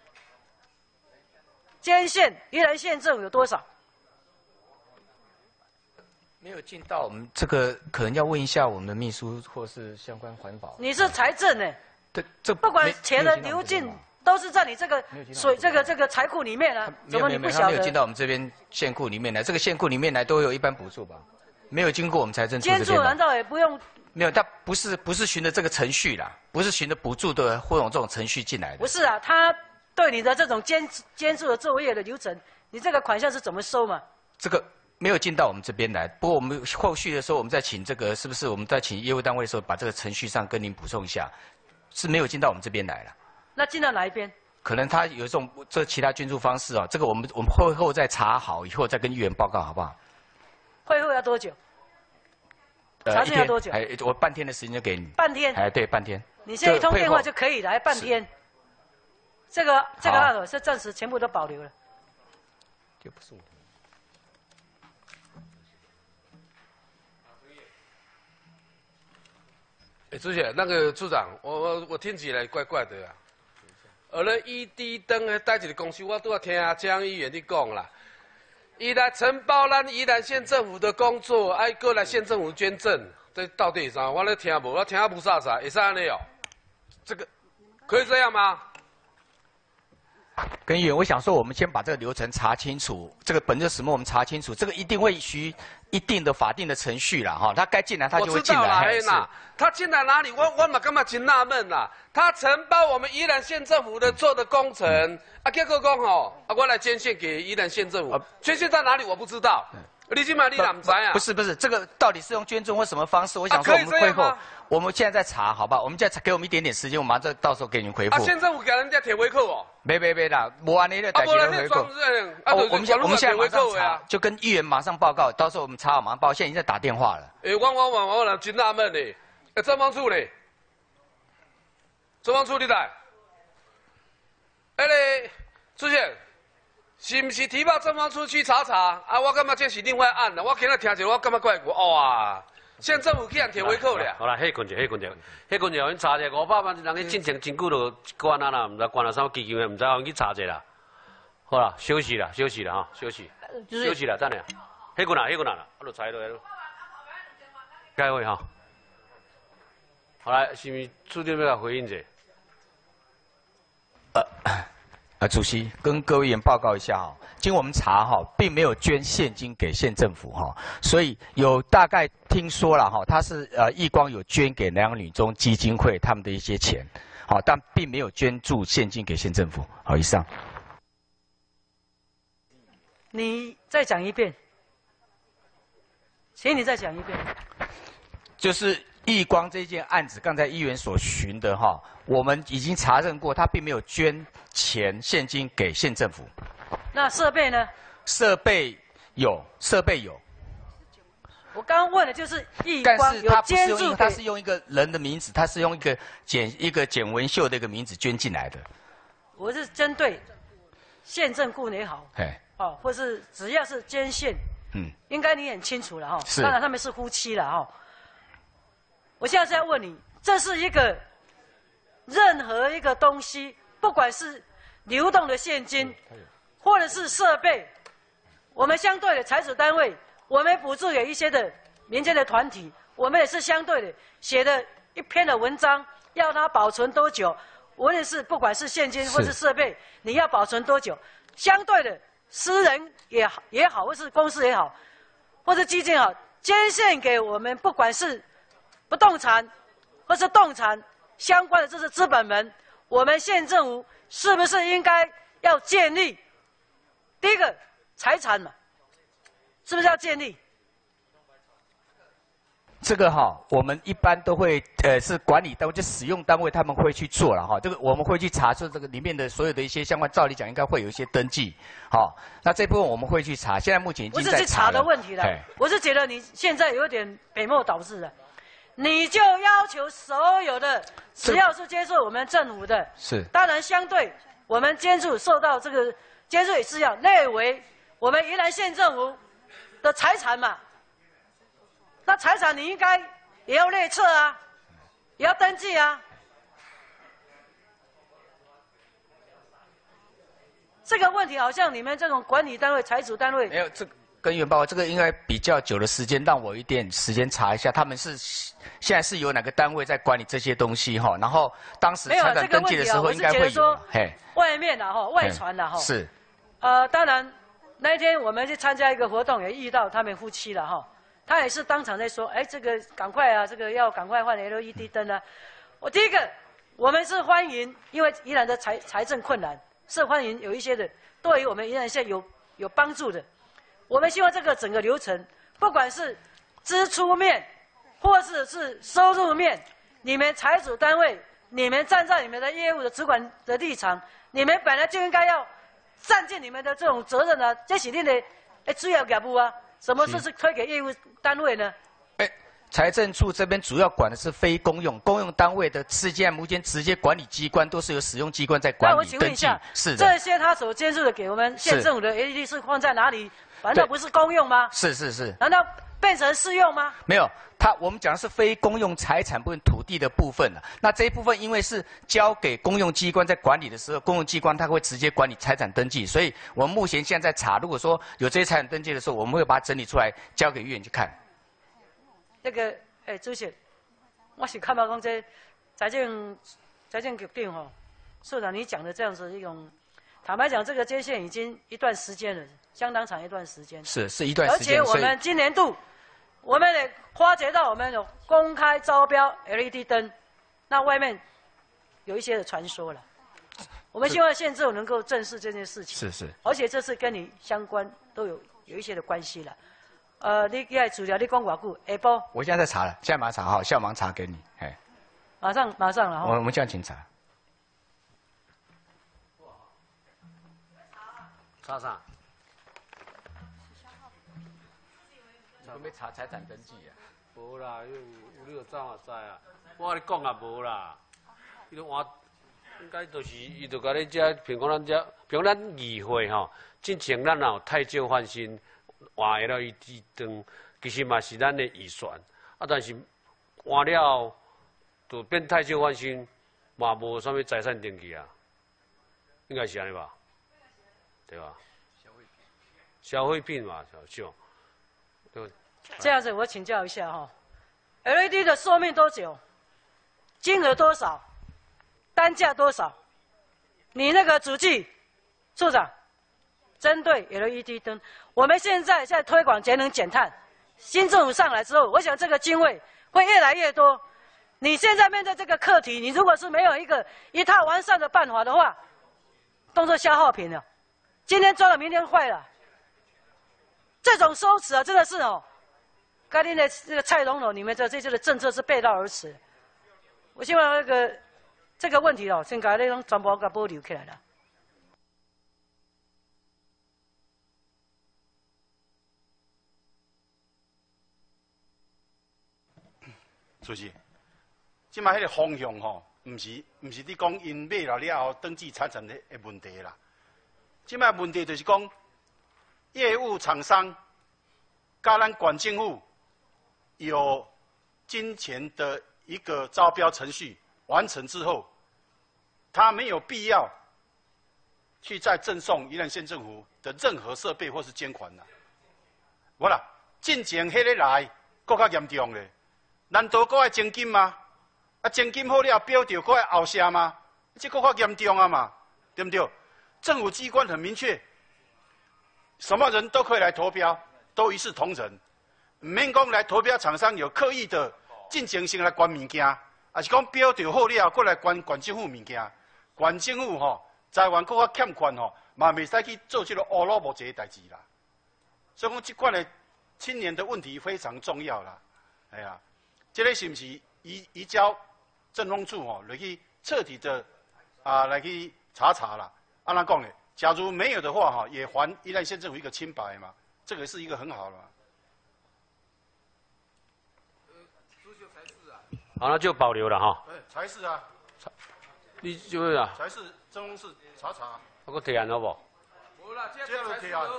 监县宜兰县政府有多少？ 没有进到我们这个，可能要问一下我们的秘书或是相关环保。 你是财政呢？ 对，这不管钱的流进都是在你这个水这个这个财库里面啊，怎么你不晓得？ 没有进到我们这边县库里面来，这个县库里面来都有一般补助吧？没有经过我们财政处这边。 监助难道也不用？ 没有，他不是不是循着这个程序啦，不是循着补助的或用这种程序进来的。 不是啊，他对你的这种监监助的作业的流程，你这个款项是怎么收嘛？ 这个。没有进到我们这边来，不过我们后续的时候，我们再请这个，是不是我们在请业务单位的时候，把这个程序上跟您补充一下，是没有进到我们这边来了。 那进到哪一边？ 可能他有这种这其他捐助方式哦，这个我们我们会后再查好以后再跟议员报告，好不好？ 会后要多久？ 呃， 查证要多久？ 哎，我半天的时间就给你。 半天？ 哎，对，半天。 你现在一通电话就可以来半天。这个这个案子是暂时全部都保留了。 就不是我。 哎，朱姐，那个处长，我我我听起来怪怪的啊。而咧 E D 灯的带一个公司，我都要听江议员你讲啦。伊来承包咱宜兰县政府的工作，哎，过来县政府捐赠，这到底是啥？我咧听无，我听不煞煞，会使安尼哦？这个可以这样吗？ 跟议员，我想说，我们先把这个流程查清楚，这个本着什么我们查清楚，这个一定会需一定的法定的程序啦，哈，他该进来他就会进来。 我知道啦，他进来哪里？我我嘛干嘛真纳闷啦？他承包我们宜兰县政府的做的工程，嗯、啊，结果讲吼，啊，我来捐献给宜兰县政府，啊、捐献在哪里我不知道。嗯你起码你哪不知啊？ 不是不是，这个到底是用捐赠或什么方式？我想说我们会后，我们现在在查，好吧？我们现在给我们一点点时间，我马上到时候给你们回复。 啊，县政府给人家铁回扣哦？ 没没没啦，无安尼的代志回扣。啊，我们现我们现在马上查，就跟议员马上报告，到时候我们查好马上报。现在已经在打电话了。 诶，我我我我人真纳闷呢，诶，政风处呢？政风处你来？ 哎嘞，主席，是不是提报正方出去查查？啊，我感觉这是另外案了。我今日听一，我感觉怪怪。哇，县政府竟然摕回扣了。 好啦，迄困者，迄困者，迄困者，阮查者五百万人去进前真久就关啊啦，毋知关了啥基金的，毋知互去查者啦。好啦，休息啦，休息啦，哈，休息，休息啦，等下。迄困啊，迄困啊啦，我就裁落来咯。开会哈。好来，是毋注定要来回应者？ 呃，呃，主席跟各位委员报告一下哈，经我们查哈，并没有捐现金给县政府哈，所以有大概听说了哈，他是呃义光有捐给南洋女中基金会他们的一些钱，好，但并没有捐助现金给县政府。好，以上。 你再讲一遍，请你再讲一遍。 就是义光这件案子，刚才议员所询的哈，我们已经查证过，他并没有捐钱现金给县政府。 那设备呢？ 设备有，设备有。 我刚刚问的就是义但光有是他不是捐助给， 用，他是用一个人的名字，他是用一个简一个简文秀的一个名字捐进来的。 我是针对县政顾也好， 嘿， 哦，或是只要是捐献， 嗯， 应该你很清楚了哈。 是当然他们是夫妻了哈。我现在是要问你，这是一个任何一个东西，不管是流动的现金，或者是设备，我们相对的财主单位，我们补助给一些的民间的团体，我们也是相对的写的一篇的文章，要它保存多久，无论是不管是现金或是设备，你要保存多久，相对的私人也好也好，或是公司也好，或是基金也好，捐献给我们，不管是不动产或是动产相关的这些资本们，我们县政府是不是应该要建立第一个财产嘛？是不是要建立？ 这个哈，我们一般都会呃是管理单位，就使用单位他们会去做了哈。这个我们会去查出这个里面的所有的一些相关，照理讲应该会有一些登记，好，那这部分我们会去查。现在目前已经在查了。 不是去查的问题了，我是觉得你现在有点本末倒置了。你就要求所有的，只要是接受我们政府的， 是当然相对我们捐助受到这个捐助也是要列为我们宜兰县政府的财产嘛。那财产你应该也要列册啊，也要登记啊。这个问题好像你们这种管理单位、财主单位没有这个。跟原报告，这个应该比较久的时间，让我一点时间查一下，他们是现在是有哪个单位在管理这些东西哈？然后当时财产登记的时候应该会有。嘿， 外面的哈，外传的哈。 是。 呃，当然那一天我们去参加一个活动，也遇到他们夫妻了哈。他也是当场在说，哎，这个赶快啊，这个要赶快换 L E D 灯啊。我第一个，我们是欢迎，因为宜兰的财财政困难，是欢迎有一些的对于我们宜兰县有有帮助的。我们希望这个整个流程，不管是支出面，或者是收入面，你们财主单位，你们站在你们的业务的主管的立场，你们本来就应该要占尽你们的这种责任啊，这是你的哎主要业务啊，什么事是推给业务单位呢？ 哎，财政处这边主要管的是非公用，公用单位的事件目前直接管理机关都是由使用机关在管理。 那我请问一下， 是的， 这些他所监督的给我们县政府的 L E D 是放在哪里？难道不是公用吗？ 是是是。 难道变成私用吗？ 没有，它我们讲的是非公用财产部分土地的部分了。那这一部分因为是交给公用机关在管理的时候，公用机关它会直接管理财产登记，所以我们目前现在在查，如果说有这些财产登记的时候，我们会把它整理出来交给议员去看。 那个，哎，主席，我是看到讲这财政财政局长吼，社长你讲的这样子一种，坦白讲，这个接线已经一段时间了。相当长一段时间， 是是一段时间，而且我们今年度，我们也发觉到我们有公开招标 L E D 灯，那外面有一些的传说了。我们希望县政府能够正视这件事情， 是是， 而且这次跟你相关都有有一些的关系了。呃，你要主要你讲偌久？下晡？ 我现在在查了，现在马上查好，下午马上查给你，哎， 马上马上了哈。 我我们现在请查。 查啥？ 准备查财产登记啊？ 无啦，有有你就早也知啊。我跟你讲啊，无啦。迄个换应该就是伊就甲你遮，譬如讲咱遮，譬如咱议会吼，之前咱有太旧换新，换 L E D 灯，其实嘛是咱的预算，啊，但是换了就变太旧换新，嘛无啥物财产登记啊，应该是安尼吧？对吧？消费品嘛，就就。 这样子，我请教一下哈 ，L E D 的寿命多久？金额多少？单价多少？你那个主计处长，针对 L E D 灯，我们现在在推广节能减碳，新政府上来之后，我想这个经费会越来越多。你现在面对这个课题，你如果是没有一个一套完善的办法的话，当作消耗品了。今天装了，明天坏了。这种收持啊，真的是哦。跟你的这个蔡总统，你们的这些的政策是背道而驰。我希望那个这个问题哦，先把那种全部给保留起来了。 主席，即卖迄个方向吼，毋是毋是你讲因买了了后登记财产的的问题啦。即卖问题就是讲业务厂商甲咱管政府。有金钱的一个招标程序完成之后，他没有必要去再赠送宜兰县政府的任何设备或是捐款啦。我啦，进前迄个来，更较严重咧。难道搁爱征金吗？啊，征金好了，标着搁爱后下吗？这更较严重啊嘛，对不对？政府机关很明确，什么人都可以来投标，都一视同仁。唔免讲来投标厂商有刻意的进前先来关物件，还是讲标着好了，过来关管政府物件。管政府吼，财源搁较欠款吼，嘛袂使去做这个乌鲁无济的代志啦。所以讲，这款的青年的问题非常重要啦。哎呀，这个是不是移移交政风处吼来去彻底的啊来去查查啦？按他讲的，假如没有的话哈，也还宜兰县政府一个清白嘛，这个是一个很好的嘛。 好，那就保留了哈。 哎，才是啊。 你就是啊。 才是政风室查查。 我个提案好不？ 无啦，这样就提案。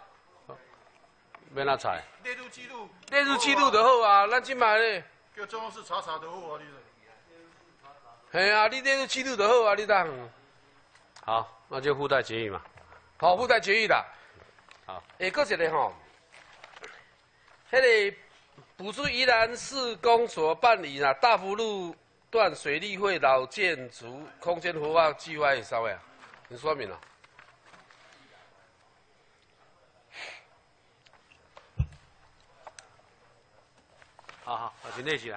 免哪采？ 列入记录。 列入记录就好啊，咱即摆咧。 叫政风室查查就好啊，你。 系啊，你列入记录就好啊，你当。 好，那就附带决议嘛。 好，附带决议啦。 好。 诶，搁一个吼，迄个。补助宜兰市公所办理啦，大福路段水利会老建筑空间活化计划的稍微啊，你说明了。 好好，把钱列起来。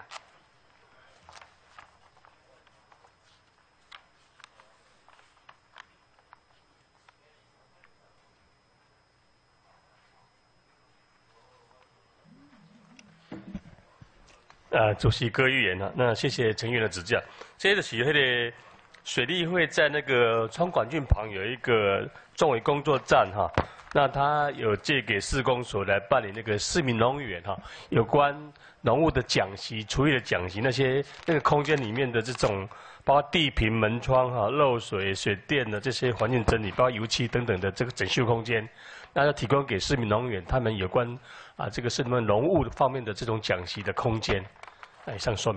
啊，主席各议员哈，那谢谢陈议员的指教。接着起，那个水利会在那个川管郡旁有一个中委工作站哈，那他有借给市公所来办理那个市民农园哈，有关农务的讲习、厨艺的讲习，那些那个空间里面的这种，包括地坪、门窗哈、漏水、水电的这些环境整理，包括油漆等等的这个整修空间，那要提供给市民农园他们有关啊这个市民农务方面的这种讲习的空间。以上说明。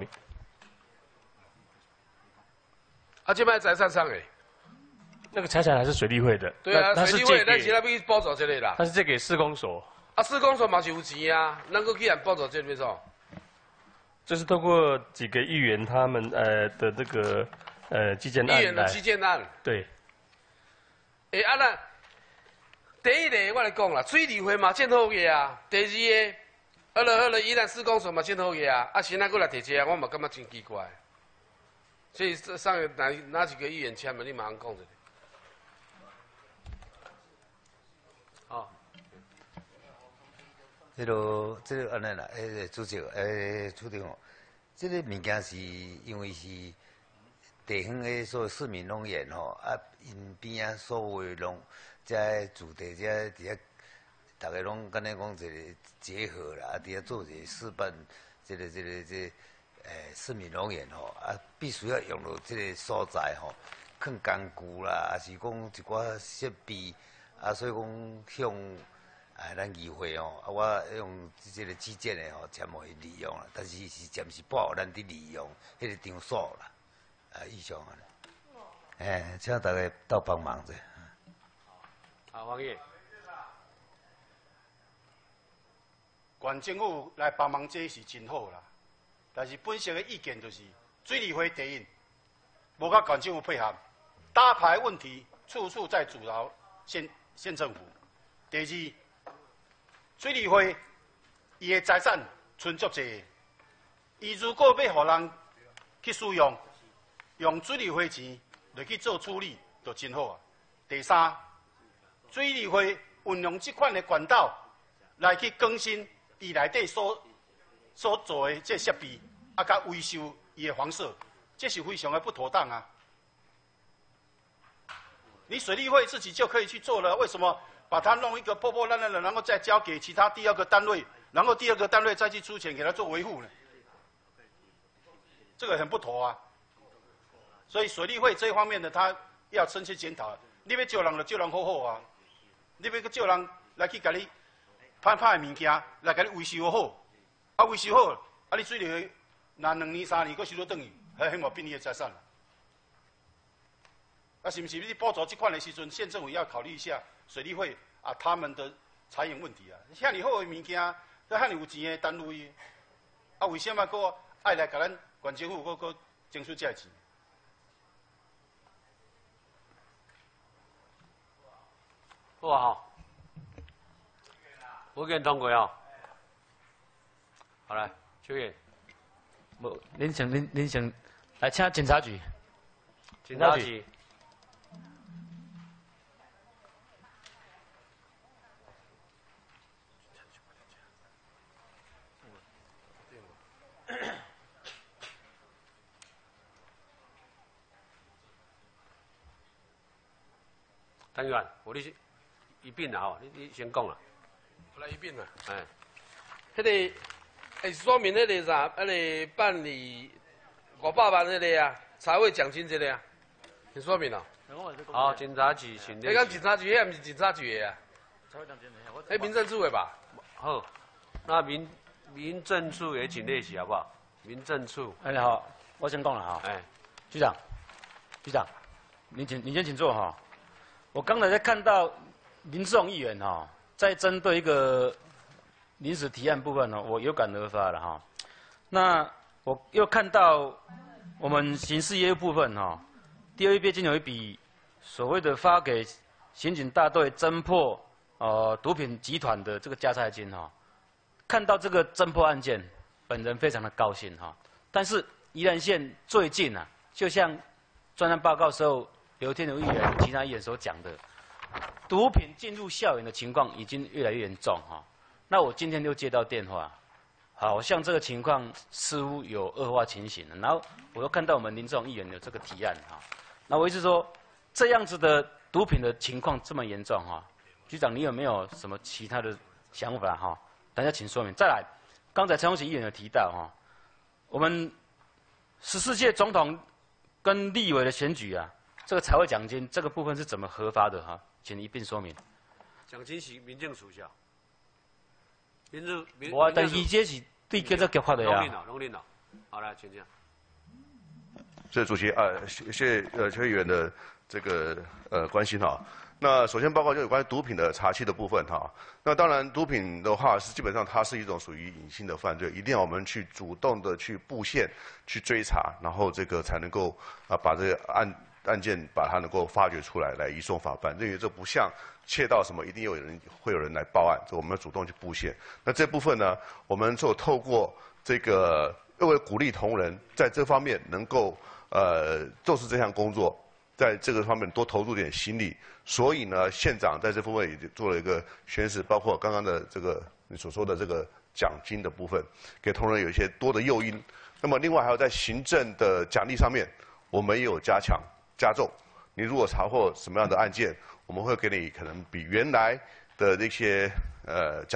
啊，这卖财产上诶， 那个财产还是水利会的。 对啊，水利会咱是来要补助这个啦。 他是借给市公所。 啊，市公所嘛是有钱啊，能够既然补助这边说。 这是透过几个议员他们呃的这个呃基建案。 议员的基建案。 对。 诶，啊那第一个我来讲啦，水利会嘛建好个啊，第二个。好了好了，宜兰市公所嘛建好个啊，啊现在过来提这个，我嘛感觉真奇怪。所以这上哪哪几个议员签嘛，你马上讲一下。 好。 这个这个安尼啦，诶，主席，诶，处长，这个物件是因为是地方的所有市民农园吼，啊，因边啊所有农，这住地这伫遐。大家拢敢若讲一个结合啦，啊，伫遐做一个示范，这个、这个、这诶、个、市民农园吼，啊，必须要用到这个所在吼， 放工具啦，还是讲一寡设备，啊，所以讲向啊咱议会哦，啊我用即个基建的吼，暂未利用啦，但是是暂时保咱伫利用迄个场所啦，啊以上啊。哎，请大家到帮忙者。 好，王爷。 县政府来帮忙，这是真好啦。但是本席的意见就是，水利会第一，无甲县政府配合，打牌问题处处在阻挠县县政府。第二，水利会伊的财产存足济，伊如果要互人去使用，用水利会钱来去做处理，就真好啊。第三，水利会运用这款的管道来去更新伊内底所所做的这设备，啊，甲维修伊的房舍，这是非常的不妥当啊！你水利会自己就可以去做了，为什么把它弄一个破破烂烂的，然后再交给其他第二个单位，然后第二个单位再去出钱给他做维护呢？这个很不妥啊！所以水利会这一方面呢，他要深切检讨。你要叫人就叫人好好啊，你要叫人来去甲你歹歹的物件来甲你维修好，啊维修好，啊你水利会那两年三年佫收到转去，还迄无变你的财产。啊，是不是你补助这款的时阵，县政府要考虑一下水利会啊他们的财源问题啊？遐尼好的物件，佮遐尼有钱的单位，啊为什么佫爱来甲咱县政府佫佫征收这钱？ 好啊，好，我跟通过哦。好来，秋叶。 无，恁先，恁恁先来请警察局。 警察局。单元，我你一并啦吼，你你先讲啦。 我来一并啦。 哎， 迄、那个会说明迄个啥，迄个办理五百万迄个啊，财会奖金这个啊，请说明哦。 好，警察局请。 你讲警察局，迄毋是警察局的啊？财会奖金的，迄民政处的吧？ 好，那民民政处也请列席好不好？民政处。 哎，你好，我先讲了哈。 哎， 局长，局长，你请你先请坐哈。我刚才在看到林志荣议员哈，在针对一个临时提案部分呢，我有感而发了哈。那我又看到我们刑事业务部分哈，第二一边经有一笔所谓的发给刑警大队侦破呃毒品集团的这个加菜金哈。看到这个侦破案件，本人非常的高兴哈。但是宜兰县最近啊，就像专案报告时候刘天如议员、其他议员所讲的，毒品进入校园的情况已经越来越严重哈。那我今天就接到电话，好像这个情况似乎有恶化情形了。然后我又看到我们林志荣议员有这个提案哈。那我意思说，这样子的毒品的情况这么严重哈，局长你有没有什么其他的想法哈？大家请说明。再来，刚才陈宏喜议员有提到哈，我们十四届总统跟立委的选举啊。这个财会奖金这个部分是怎么核发的哈？请一并说明。 奖金是民政署下。民政民。 我但是这是对跟这局发的呀。 农林哦，农林哦。好来，请讲。 谢谢主席啊，谢谢呃邱议员的这个呃关心哈。那首先报告就有关毒品的查缉的部分哈。那当然毒品的话是基本上它是一种属于隐性的犯罪，一定要我们去主动的去布线去追查，然后这个才能够啊把这个案。案件把它能够发掘出来，来移送法办。认为这不像窃盗什么，一定有人会有人来报案，这我们要主动去布线。那这部分呢，我们就透过这个，为了鼓励同仁在这方面能够呃重视这项工作，在这个方面多投入点心力。所以呢，县长在这部分也做了一个宣示，包括刚刚的这个你所说的这个奖金的部分，给同仁有一些多的诱因。那么另外还有在行政的奖励上面，我们也有加强。加重，你如果查获什么样的案件，我们会给你可能比原来的那些呃奖励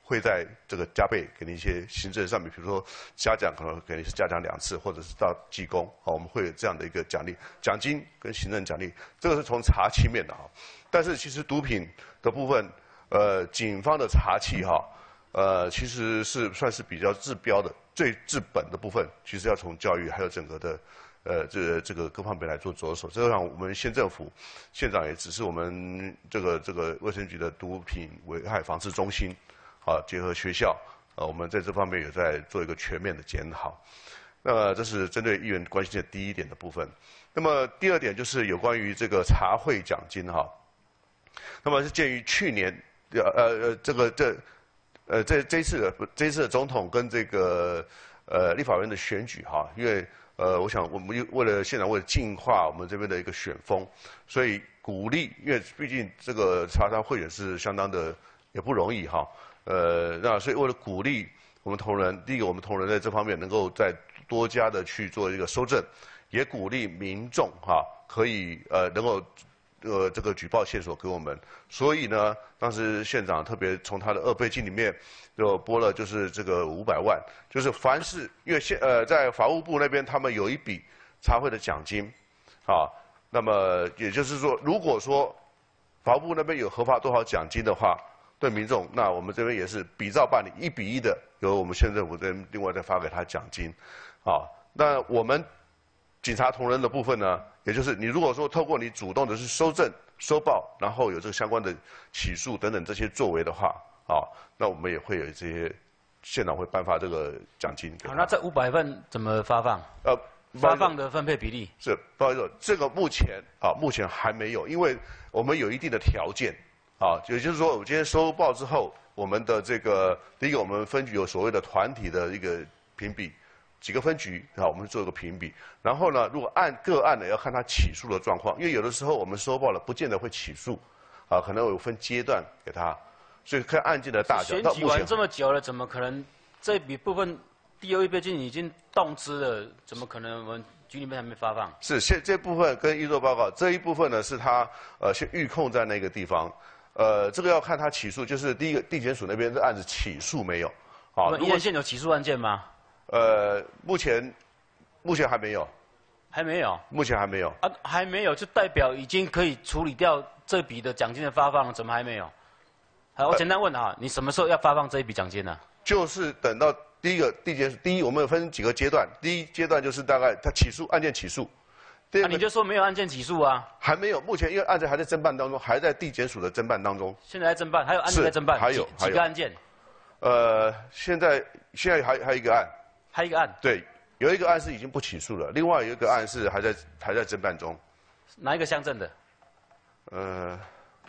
会在这个加倍给你一些行政上面，比如说嘉奖可能给你是嘉奖两次，或者是到记功，啊，我们会有这样的一个奖励、奖金跟行政奖励，这个是从查器面的哈。但是其实毒品的部分，呃，警方的查器哈，呃，其实是算是比较治标的、最治本的部分，其实要从教育还有整个的。呃，这这个各方面来做着手，这个让我们县政府县长也只是我们这个这个卫生局的毒品危害防治中心，啊，结合学校，呃，我们在这方面也在做一个全面的检讨。那么这是针对议员关心的第一点的部分。那么第二点就是有关于这个茶会奖金哈。那么是鉴于去年呃呃这个这呃这这一次的这一次的总统跟这个呃立法院的选举哈，因为。呃，我想我们为了县长为了净化我们这边的一个选风，所以鼓励，因为毕竟这个茶商会员是相当的也不容易哈。呃，那所以为了鼓励我们同仁，第一个我们同仁在这方面能够再多加的去做一个收证，也鼓励民众哈可以呃能够呃这个举报线索给我们。所以呢，当时县长特别从他的二倍金里面。就拨了就是这个五百万，就是凡是因为现呃在法务部那边他们有一笔茶会的奖金，啊，那么也就是说，如果说法务部那边有核发多少奖金的话，对民众，那我们这边也是比照办理，一比一的由我们县政府这边另外再发给他奖金，啊，那我们警察同仁的部分呢，也就是你如果说透过你主动的是收证、收报，然后有这个相关的起诉等等这些作为的话。啊，那我们也会有这些县长会颁发这个奖金。 好，那这五百份怎么发放？呃，发放的分配比例是，不好意思，这个目前啊，目前还没有，因为我们有一定的条件啊，也就是说，我今天收报之后，我们的这个第一个，我们分局有所谓的团体的一个评比，几个分局啊，我们做一个评比，然后呢，如果按个案呢，要看他起诉的状况，因为有的时候我们收报了，不见得会起诉，啊，可能有分阶段给他。所以看案件的大小， 选举完这么久了，怎么可能这笔部分第二倍金已经动支了？怎么可能我们局里面还没发放？ 是现这部分跟预作报告这一部分呢，是他呃先预控在那个地方，呃，这个要看他起诉，就是第一个地检署那边的案子起诉没有？ 啊，宜兰县有起诉案件吗？ 呃，目前目前还没有， 还没有， 目前还没有啊，还没有，就代表已经可以处理掉这笔的奖金的发放了，怎么还没有？好，我简单问啊，你什么时候要发放这一笔奖金呢？ 就是等到第一个地检署，第一我们有分几个阶段，第一阶段就是大概他起诉案件起诉， 第二个、啊、你就说没有案件起诉啊？ 还没有，目前因为案件还在侦办当中，还在地检署的侦办当中。 现在在侦办，还有案件在侦办， 还有几个案件？ 呃，现在现在还还有一个案， 还有一个案， 对，有一个案是已经不起诉了，另外有一个案是还在还在侦办中。 哪一个乡镇的？ 呃。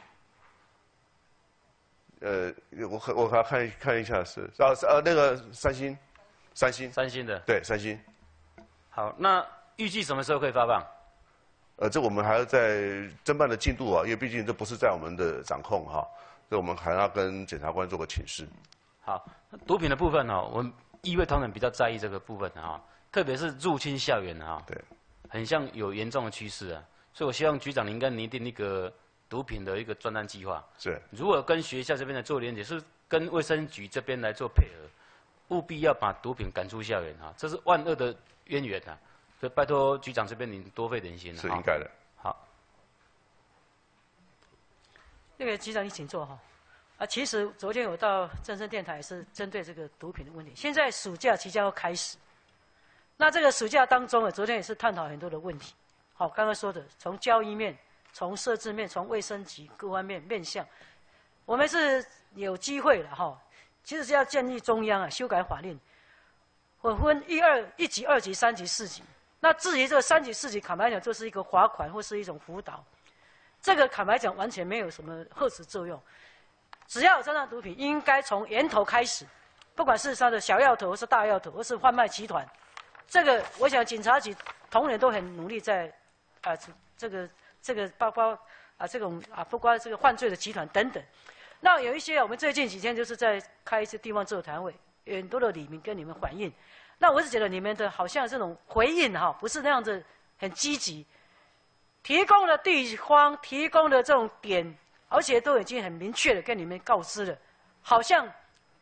呃，我我还看看一下是啊呃那个三星，三星三星的对三星。 好，那预计什么时候可以发放？ 呃，这我们还要在侦办的进度啊，因为毕竟这不是在我们的掌控哈，所以我们还要跟检察官做个请示。 好，毒品的部分呢、哦，我们医卫同仁比较在意这个部分哈、哦，特别是入侵校园哈、哦， 对， 很像有严重的趋势啊，所以我希望局长您应该拟定一个。毒品的一个专案计划是， 如果跟学校这边来做连结，是跟卫生局这边来做配合，务必要把毒品赶出校园啊，这是万恶的渊源啊，所以拜托局长这边您多费点心是应该的。 好， 那个局长你请坐哈。啊，其实昨天我到正声电台是针对这个毒品的问题，现在暑假即将要开始，那这个暑假当中啊，昨天也是探讨很多的问题。好，刚刚说的从教育面。从设置面、从卫生局各方面面向，我们是有机会了哈。其实是要建议中央啊修改法令，我分一二一级、二级、三级、四级。那至于这个三级、四级，坦白讲就是一个罚款或是一种辅导，这个坦白讲完全没有什么遏制作用。只要有这样毒品，应该从源头开始，不管是它的小药头或是大药头或是贩卖集团，这个我想警察局同仁都很努力在啊、呃、这个。这个包括啊这种啊，包括这个犯罪的集团等等。那有一些我们最近几天就是在开一次地方座谈会，有很多的里民跟你们反映。那我是觉得你们的好像这种回应哈，不是那样子很积极，提供的地方提供的这种点，而且都已经很明确的跟你们告知了，好像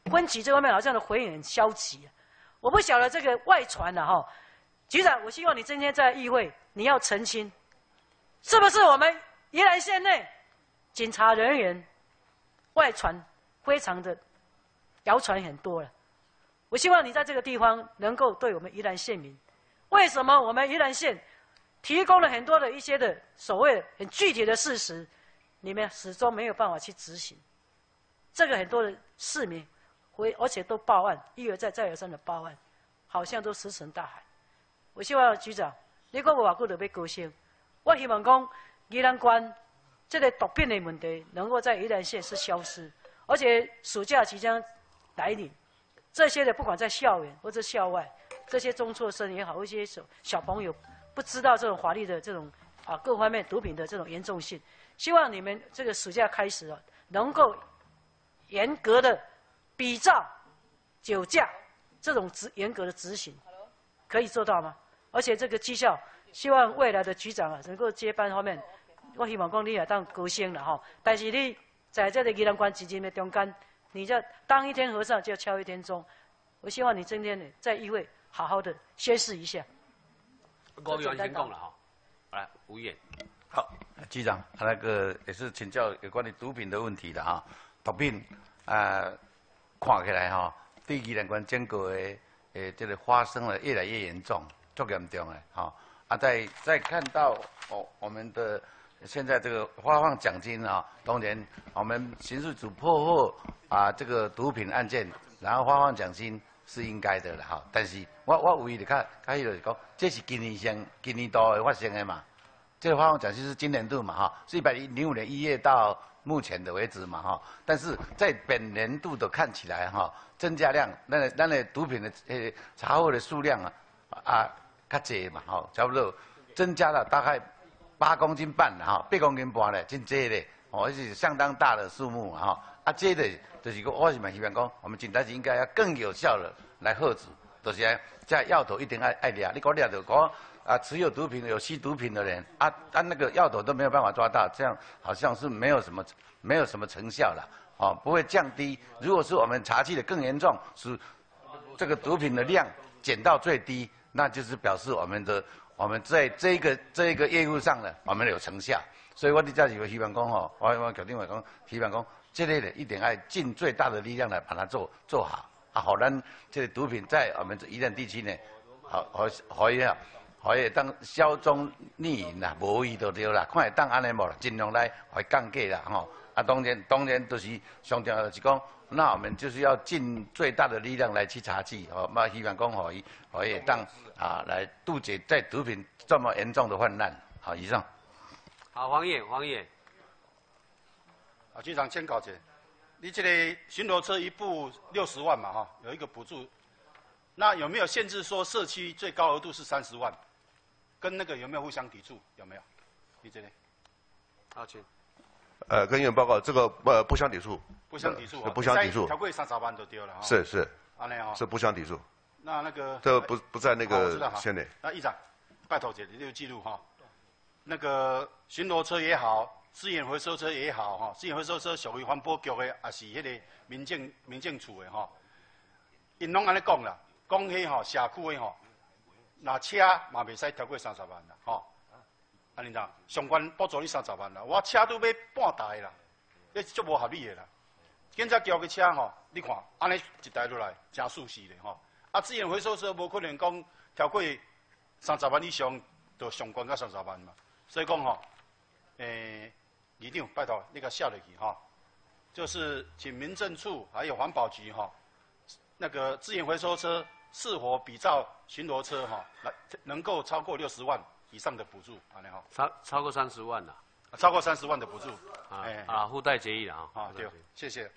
婚期这方面好像的回应很消极、啊。我不晓得这个外传了、啊、哈，局长，我希望你今天在议会你要澄清，是不是我们宜兰县内警察人员外传非常的谣传很多了？我希望你在这个地方能够对我们宜兰县民，为什么我们宜兰县提供了很多的一些的所谓很具体的事实，你们始终没有办法去执行？这个很多的市民回，而且都报案，一而再再而三的报案，好像都石沉大海。我希望局长，你讲无偌久就要高升，我希望讲宜兰县这个毒品的问题能够在宜兰县是消失，而且暑假即将来临，这些的不管在校园或者校外，这些中辍生也好，一些小小朋友不知道这种法律的这种啊各方面毒品的这种严重性，希望你们这个暑假开始啊，能够严格的比照酒驾这种执严格的执行，可以做到吗？而且这个绩效，希望未来的局长啊能够接班方面，我希望讲你也当高升了哈。但是你在这个宜兰县基金的中间，你就当一天和尚就要敲一天钟。我希望你今天呢在议会好好的宣誓一下。 吴议员先讲了哈，来吴议员。 好，局长，那个也是请教有关于毒品的问题的哈。毒品啊、呃，看起来哈，对宜兰县整个的诶这个发生了越来越严重，足严重的哈。啊，在在看到哦我们的现在这个发放奖金啊，当然我们刑事组破获啊这个毒品案件，然后发放奖金是应该的了哈。但是我我唯一的看看就是讲，这是今年先今年度的发生的嘛。这个发放奖金是今年度嘛哈，是一百零五年一月到目前的为止嘛哈。但是在本年度的看起来哈，增加量，那那的毒品的呃查获的数量啊啊较济嘛哈，差不多增加了大概八公斤半了哈，八公斤半嘞，真济嘞，哦，是相当大的数目哈。啊，这个就是讲，我是蛮希望讲，我们警察局应该要更有效的来遏止，就是在药头一定爱爱抓，你讲抓就讲。啊，持有毒品、有吸毒品的人，啊啊，那个药头都没有办法抓到，这样好像是没有什么没有什么成效了，哦，不会降低。如果是我们查缉的更严重，是这个毒品的量减到最低，那就是表示我们的我们在这个这一个业务上呢，我们有成效。所以我哋在是希望讲吼，我我决定话讲，希望讲这类的一定要尽最大的力量来把它做做好，啊，好咱这个毒品在我们这宜兰地区呢，好可可以啊。可以当消中逆淫啦，无伊就对啦。看会当安尼无啦，尽量来来降价啦吼。啊，当然当然都是上重要的是讲，那我们就是要尽最大的力量来去查缉，哦，那希望讲可以可以当啊来杜绝在毒品这么严重的泛滥。好，以上。 好，黄爷，黄爷。 啊，局长先搞一下，你这个巡逻车一部六十万嘛哈，有一个补助，那有没有限制说社区最高额度是三十万？跟那个有没有互相抵触？有没有？你这里？好，请。 呃，跟议员报告，这个呃不相抵触。 不相抵触啊？ 不相抵触。 超过三十万就丢了哈。 是是。 安尼哦。 是不相抵触。 那那个。 这不不在那个线内。 那议长，拜托姐，你就记录哈。那个巡逻车也好，资源回收车也好哈，资源回收车属于环保局的，也是迄个民政民政处的哈。因拢安尼讲啦，讲迄吼社区的吼。那车嘛袂使超过三十万啦，吼、哦，安尼啦，上关补助你三十万啦，我车都买半台啦，这足无合理的啦。警察局的车吼，你看安尼一台落来，真舒适的吼。啊，资源回收车无可能讲超过三十万以上，就上关到三十万嘛。所以讲吼，诶、欸，一定拜托你甲写落去吼，就是请民政处还有环保局吼，那个资源回收车。是否比照巡逻车哈，来能够超过六十万以上的补助，安尼哈？ 超超过三十万了。 超过三十万的补助。 啊，欸、啊，附带决议了啊。 啊，对，谢谢。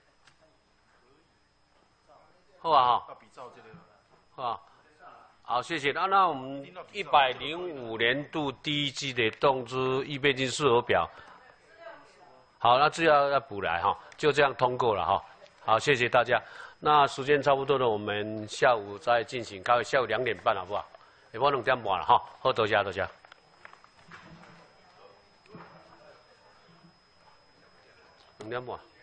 好啊哈。 要比照这个。 好啊。好，谢谢。那那我们一百零五年度第一季的动资预备金数额表，好，那资料要补来哈，就这样通过了哈。好，谢谢大家。那时间差不多了，我们下午再进行开会，下午两点半好不好？下午两点半了哈，好，多谢多谢。两点半。